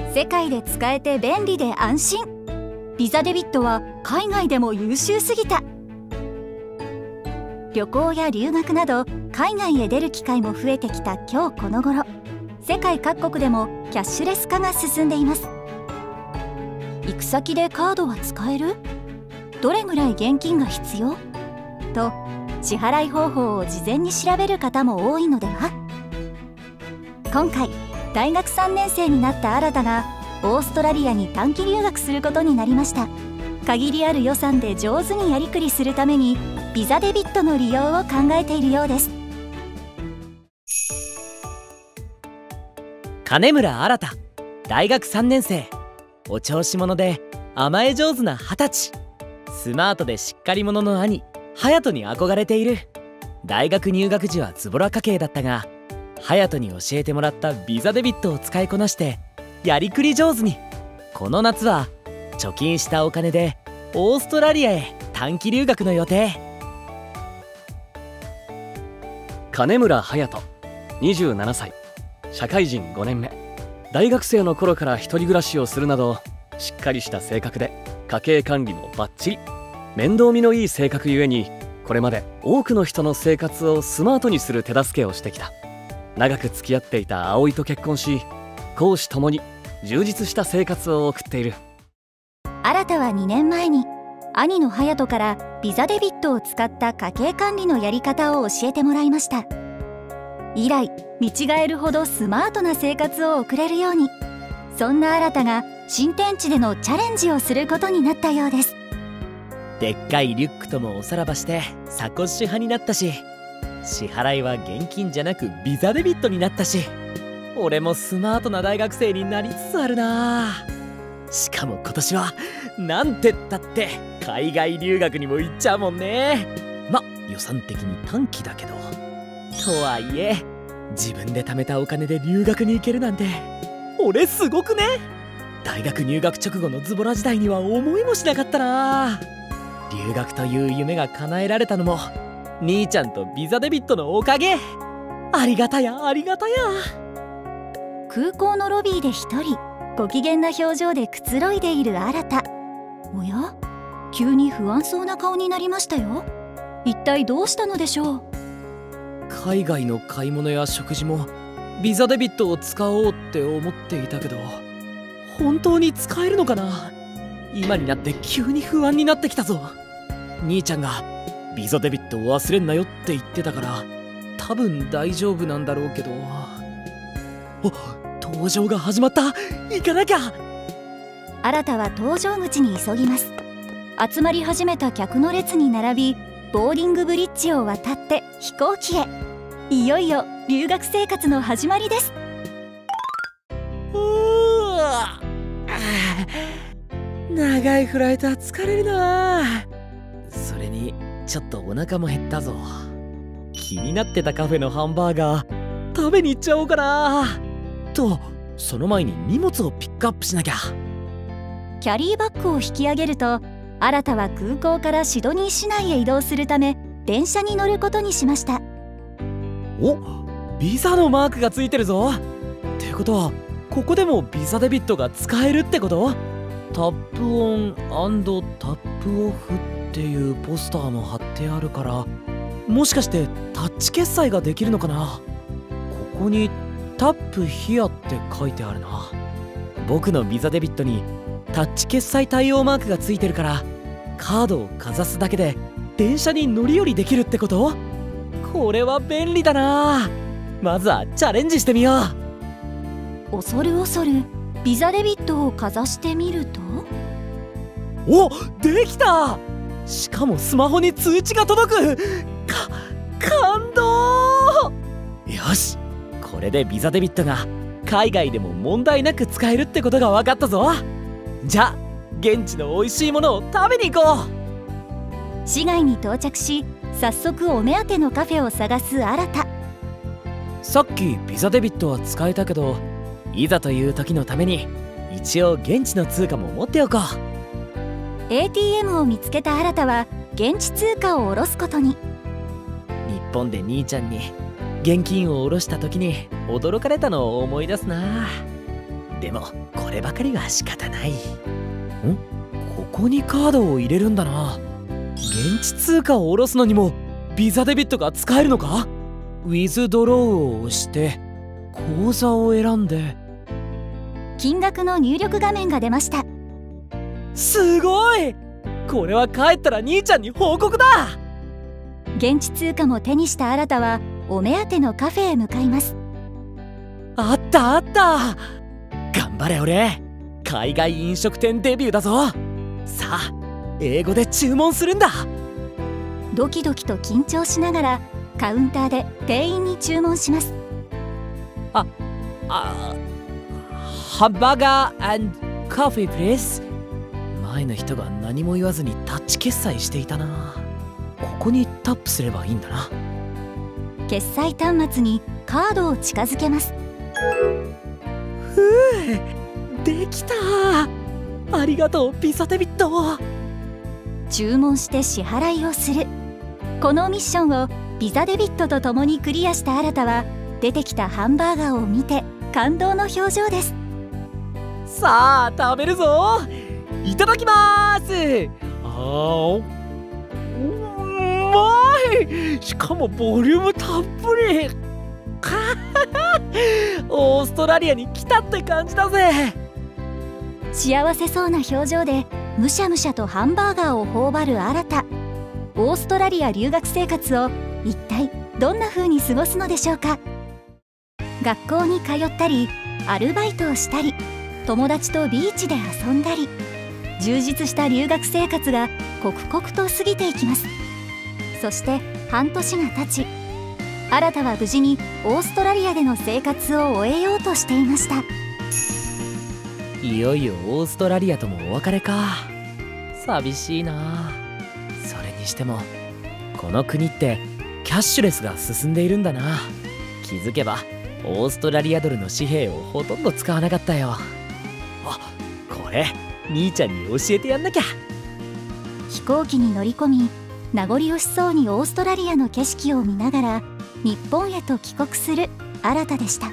世界で使えて便利で安心。ビザデビットは海外でも優秀すぎた。旅行や留学など海外へ出る機会も増えてきた今日この頃、世界各国でもキャッシュレス化が進んでいます。行く先でカードは使える？どれぐらい現金が必要？と支払い方法を事前に調べる方も多いのでは？今回大学3年生になった新がオーストラリアに短期留学することになりました。限りある予算で上手にやりくりするためにビザデビットの利用を考えているようです。 金村新、大学3年生、お調子者で甘え上手な20歳、スマートでしっかり者の兄隼人に憧れている。大学入学時はズボラ家系だったが、隼人に教えてもらったビザデビットを使いこなしてやりくり上手に。この夏は貯金したお金でオーストラリアへ短期留学の予定。 金村隼人、27歳、社会人5年目。大学生の頃から一人暮らしをするなどしっかりした性格で家計管理もバッチリ。面倒見のいい性格ゆえにこれまで多くの人の生活をスマートにする手助けをしてきた。長く付き合っていた葵と結婚し、公私ともに充実した生活を送っている。 新は2年前に兄の隼人からビザデビットを使った家計管理のやり方を教えてもらいました。以来見違えるほどスマートな生活を送れるように、そんな新が新天地でのチャレンジをすることになったようです。 でっかいリュックともおさらばしてサコッシュ派になったし、支払いは現金じゃなくビザデビットになったし、俺もスマートな大学生になりつつあるな。しかも今年はなんてったって海外留学にも行っちゃうもんね。ま、予算的に短期だけど、とはいえ自分で貯めたお金で留学に行けるなんて俺すごくね。大学入学直後のズボラ時代には思いもしなかったな。留学という夢が叶えられたのも兄ちゃんとビザデビットのおかげ。ありがたやありがたや。 空港のロビーで一人ご機嫌な表情でくつろいでいる新。おや、急に不安そうな顔になりましたよ。一体どうしたのでしょう。 海外の買い物や食事もビザデビットを使おうって思っていたけど、本当に使えるのかな。今になって急に不安になってきたぞ。兄ちゃんがビザデビットを忘れんなよって言ってたから多分大丈夫なんだろうけど。お、搭乗が始まった。行かなきゃ。 新は搭乗口に急ぎます。集まり始めた客の列に並び、ボーディングブリッジを渡って飛行機へ。いよいよ留学生活の始まりです。 長いフライトは疲れるな。それにちょっとお腹も減ったぞ。気になってたカフェのハンバーガー食べに行っちゃおうかなと。その前に荷物をピックアップしなきゃ。 キャリーバッグを引き上げると、新は空港からシドニー市内へ移動するため電車に乗ることにしました。 お、ビザのマークがついてるぞ。ってことはここでもビザデビットが使えるってこと？タップオン&タップオフっていうポスターも貼ってあるから、もしかしてタッチ決済ができるのかな。ここにタップヒアって書いてあるな。僕のビザデビットにタッチ決済対応マークがついてるから、カードをかざすだけで電車に乗り降りできるってこと？これは便利だな。まずはチャレンジしてみよう。 恐る恐るビザデビットをかざしてみると、 お、できた。しかもスマホに通知が届く。感動。よし、これでビザデビットが海外でも問題なく使えるってことが分かったぞ。じゃあ現地の美味しいものを食べに行こう。 市街に到着し、早速お目当てのカフェを探す新。 さっきビザデビットは使えたけど、いざという時のために一応現地の通貨も持っておこう。 ATM を見つけた新は現地通貨を下ろすことに。 日本で兄ちゃんに現金を下ろした時に驚かれたのを思い出すな。 でもこればかりは仕方ない。ここにカードを入れるんだな。現地通貨を下ろすのにもビザデビットが使えるのか？ウィズドローを押して口座を選んで、 金額の入力画面が出ました。 すごい！これは帰ったら兄ちゃんに報告だ。 現地通貨も手にした新はお目当てのカフェへ向かいます。 あったあった。頑張れ俺、海外飲食店デビューだぞ。さあ英語で注文するんだ。 ドキドキと緊張しながらカウンターで店員に注文します。 ハンバーガー&カフェプレス。前の人が何も言わずにタッチ決済していたな。ここにタップすればいいんだな。 決済端末にカードを近づけます。 できた。ありがとうビザデビット。 注文して支払いをする。このミッションをビザデビットとともにクリアした新は出てきたハンバーガーを見て感動の表情です。 さあ食べるぞ。いただきます。うまい。しかもボリュームたっぷり。オーストラリアに来たって感じだぜ。 幸せそうな表情でむしゃむしゃとハンバーガーを頬張る新。オーストラリア留学生活を一体どんな風に過ごすのでしょうか。学校に通ったりアルバイトをしたり友達とビーチで遊んだり、充実した留学生活が刻々と過ぎていきます。そして半年が経ち、新は無事にオーストラリアでの生活を終えようとしていました。 いよいよオーストラリアともお別れか。寂しいな。それにしてもこの国ってキャッシュレスが進んでいるんだな。気づけばオーストラリアドルの紙幣をほとんど使わなかったよ。これ兄ちゃんに教えてやんなきゃ。 飛行機に乗り込み、名残惜しそうにオーストラリアの景色を見ながら日本へと帰国する新でした。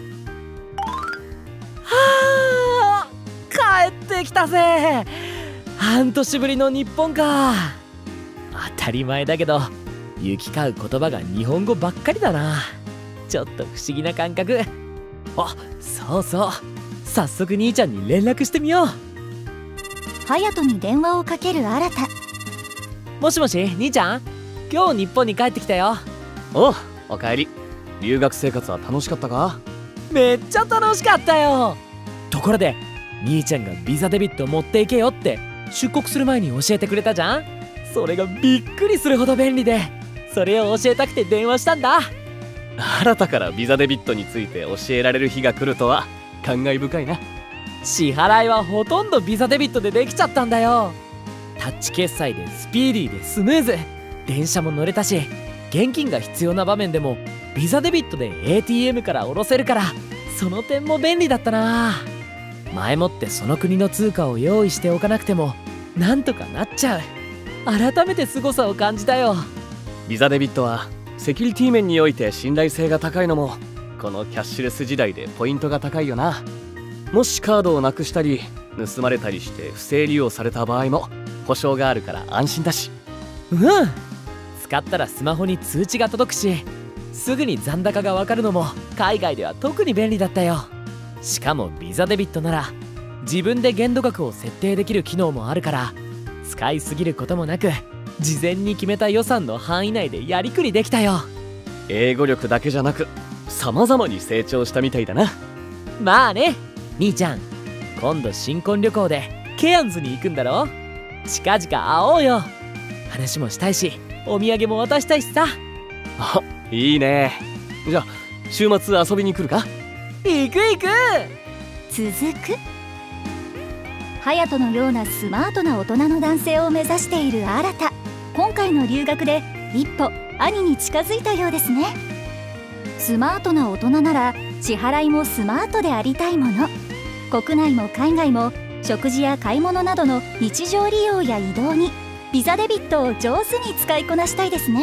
帰ってきたぜ。半年ぶりの日本か。当たり前だけど行き交う言葉が日本語ばっかりだな。ちょっと不思議な感覚。そうそう、早速兄ちゃんに連絡してみよう。 隼人に電話をかける新。 もしもし兄ちゃん、今日日本に帰ってきたよ。 おかえり。留学生活は楽しかったか？ めっちゃ楽しかったよ。ところで兄ちゃんがビザデビット持っていけよって出国する前に教えてくれたじゃん。それがびっくりするほど便利で、それを教えたくて電話したんだ。 新からビザデビットについて教えられる日が来るとは感慨深いな。 支払いはほとんどビザデビットでできちゃったんだよ。タッチ決済でスピーディーでスムーズ。電車も乗れたし、現金が必要な場面でもビザデビットで ATM から下ろせるから、その点も便利だったな。前もってその国の通貨を用意しておかなくてもなんとかなっちゃう。改めて凄さを感じたよ。 ビザデビットはセキュリティ面において信頼性が高いのもこのキャッシュレス時代でポイントが高いよな。もしカードをなくしたり盗まれたりして不正利用された場合も保証があるから安心だし。 使ったらスマホに通知が届くし、すぐに残高がわかるのも海外では特に便利だったよ。しかもビザデビットなら自分で限度額を設定できる機能もあるから、使いすぎることもなく事前に決めた予算の範囲内でやりくりできたよ。 英語力だけじゃなく様々に成長したみたいだな。 まあね兄ちゃん、今度新婚旅行でケアンズに行くんだろ。近々会おうよ。話もしたいしお土産も渡したいしさ。 いいね。じゃあ週末遊びに来るか？ 行く。 続く。隼人のようなスマートな大人の男性を目指している新。今回の留学で一歩兄に近づいたようですね。スマートな大人なら支払いもスマートでありたいもの。国内も海外も食事や買い物などの日常利用や移動にビザデビットを上手に使いこなしたいですね。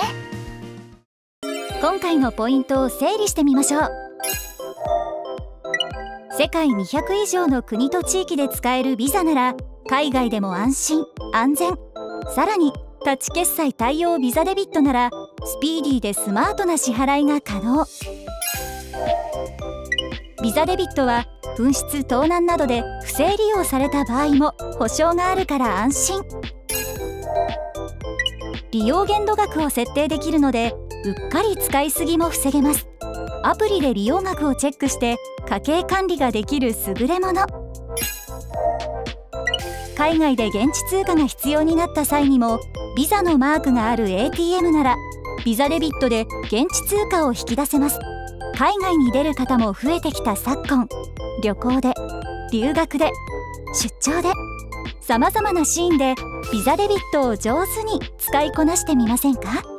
今回のポイントを整理してみましょう。 世界200以上の国と地域で使えるビザなら海外でも安心安全、さらにタッチ決済対応ビザデビットならスピーディーでスマートな支払いが可能。ビザデビットは紛失盗難などで不正利用された場合も保証があるから安心。利用限度額を設定できるのでうっかり使いすぎも防げます。アプリで利用額をチェックして家計管理ができる優れもの。海外で現地通貨が必要になった際にもビザのマークがある ATM ならビザデビットで現地通貨を引き出せます。海外に出る方も増えてきた昨今、旅行で、留学で、出張で、さまざまなシーンでビザデビットを上手に使いこなしてみませんか？